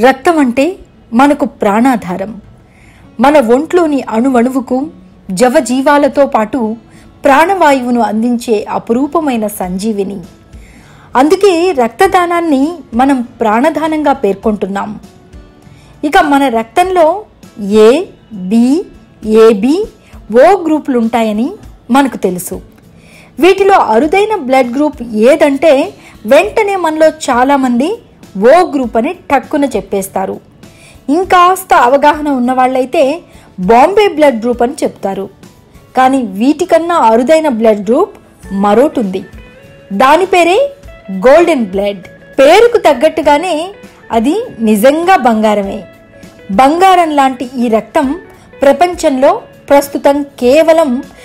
రక్తం అంటే మనకు ప్రాణాధారం. మన ఒంట్లోని అణువణువుకు జవజీవాలతో పాటు ప్రాణవాయువును అందించే అపురూపమైన సంజీవిని. అందుకే రక్తదానాన్ని మనం ప్రాణదానంగా పేర్కొంటున్నాం. ఇక మన రక్తంలో ఏ, బి, ఏబి, ఓ గ్రూపులు ఉంటాయని మనకు తెలుసు. వీటిలో అరుదైన బ్లడ్ గ్రూప్ ఏదంటే వెంటనే మనలో చాలామంది ఓ గ్రూప్ అని టక్కున చెప్పేస్తారు. ఇంకాస్త అవగాహన ఉన్నవాళ్ళైతే బాంబే బ్లడ్ గ్రూప్ అని చెప్తారు. కానీ వీటికన్నా అరుదైన బ్లడ్ గ్రూప్ మరోటి ఉంది. దాని పేరే గోల్డెన్ బ్లడ్. పేరుకు తగ్గట్టుగానే అది నిజంగా బంగారమే. బంగారం లాంటి ఈ రక్తం ప్రపంచంలో ప్రస్తుతం కేవలం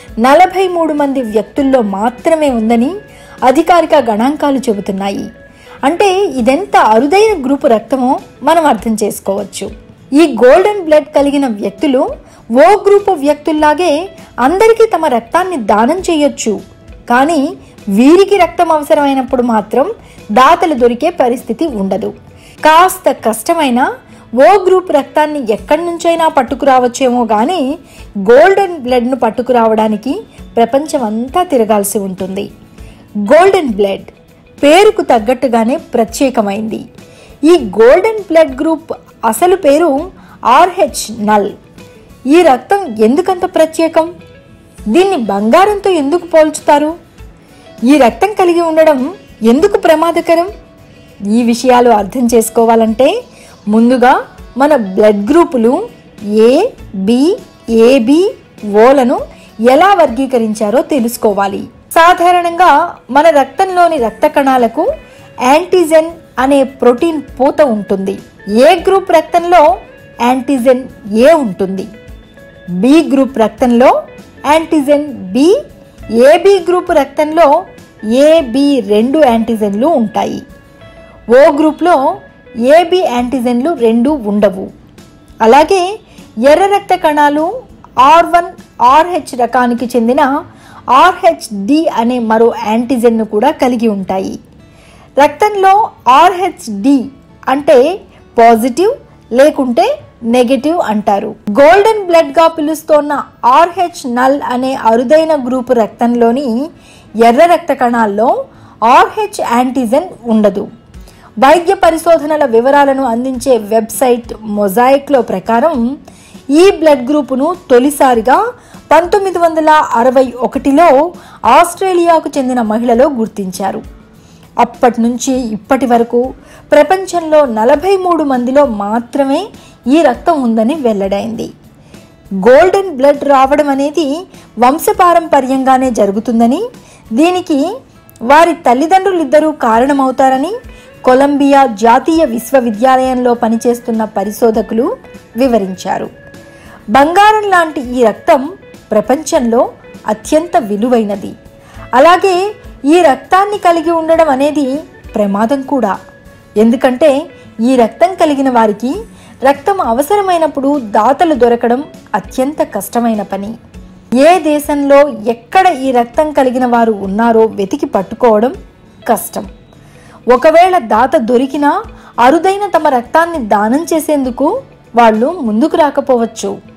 43 మంది వ్యక్తుల్లో మాత్రమే ఉందని అధికారిక గణాంకాలు చెబుతున్నాయి. అంటే ఇదెంత అరుదైన గ్రూపు రక్తమో మనం అర్థం చేసుకోవచ్చు. ఈ గోల్డెన్ బ్లడ్ కలిగిన వ్యక్తులు ఓ గ్రూపు వ్యక్తుల్లాగే అందరికీ తమ రక్తాన్ని దానం చేయొచ్చు. కానీ వీరికి రక్తం అవసరమైనప్పుడు మాత్రం దాతలు దొరికే పరిస్థితి ఉండదు. కాస్త కష్టమైన ఓ గ్రూప్ రక్తాన్ని ఎక్కడి నుంచైనా పట్టుకురావచ్చేమో కానీ గోల్డెన్ బ్లడ్ను పట్టుకురావడానికి ప్రపంచం అంతా తిరగాల్సి ఉంటుంది. గోల్డెన్ బ్లడ్ పేరుకు తగ్గట్టుగానే ప్రత్యేకమైంది. ఈ గోల్డెన్ బ్లడ్ గ్రూప్ అసలు పేరు RH నల్. ఈ రక్తం ఎందుకంత ప్రత్యేకం? దీన్ని బంగారంతో ఎందుకు పోల్చుతారు? ఈ రక్తం కలిగి ఉండడం ఎందుకు ప్రమాదకరం? ఈ విషయాలు అర్థం చేసుకోవాలంటే ముందుగా మన బ్లడ్ గ్రూపులు ఏ, బి, ఏబి, ఓలను ఎలా వర్గీకరించారో తెలుసుకోవాలి. సాధారణంగా మన రక్తంలోని రక్త కణాలకు యాంటీజెన్ అనే ప్రోటీన్ పూత ఉంటుంది. ఏ గ్రూప్ రక్తంలో యాంటీజెన్ ఏ ఉంటుంది. బి గ్రూప్ రక్తంలో యాంటీజెన్ బి, ఏబి గ్రూప్ రక్తంలో ఏబి 2 యాంటీజెన్లు ఉంటాయి. ఓ గ్రూప్లో ఏబి యాంటీజెన్లు 2 ఉండవు. అలాగే ఎర్ర రక్త కణాలు R1 RH రకానికి చెందిన RHD అనే మరో యాంటీజెన్ను కూడా కలిగి ఉంటాయి. రక్తంలో RHD అంటే పాజిటివ్ లేకుంటే నెగటివ్ అంటారు. గోల్డెన్ బ్లడ్గా పిలుస్తోన్న RH నల్ అనే అరుదైన గ్రూపు రక్తంలోని ఎర్ర రక్త కణాల్లో RH యాంటీజెన్ ఉండదు. వైద్య పరిశోధనల వివరాలను అందించే వెబ్సైట్ మొజాయిక్లో ప్రకారం ఈ బ్లడ్ గ్రూపును తొలిసారిగా 1961లో ఆస్ట్రేలియాకు చెందిన మహిళలో గుర్తించారు. అప్పటి నుంచి ఇప్పటి వరకు ప్రపంచంలో 43 మందిలో మాత్రమే ఈ రక్తం ఉందని వెల్లడైంది. గోల్డెన్ బ్లడ్ రావడం అనేది వంశపారంపర్యంగానే జరుగుతుందని, దీనికి వారి తల్లిదండ్రులిద్దరూ కారణమవుతారని కొలంబియా జాతీయ విశ్వవిద్యాలయంలో పనిచేస్తున్న పరిశోధకులు వివరించారు. బంగారం లాంటి ఈ రక్తం ప్రపంచంలో అత్యంత విలువైనది. అలాగే ఈ రక్తాన్ని కలిగి ఉండడం అనేది ప్రమాదం కూడా. ఎందుకంటే ఈ రక్తం కలిగిన వారికి రక్తం అవసరమైనప్పుడు దాతలు దొరకడం అత్యంత కష్టమైన పని. ఏ దేశంలో ఎక్కడ ఈ రక్తం కలిగిన వారు ఉన్నారో వెతికి పట్టుకోవడం కష్టం. ఒకవేళ దాత దొరికినా అరుదైన తమ రక్తాన్ని దానం చేసేందుకు వాళ్ళు ముందుకు రాకపోవచ్చు.